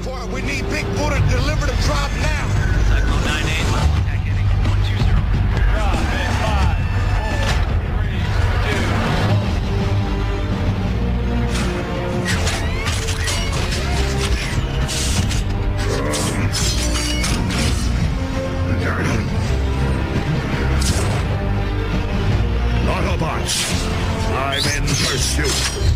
Report, we need Big Buddha to deliver the drop now. Cyclone 9-8, contact heading 120. Drop in 5, 4, 3, 2. Autobots, I'm in pursuit.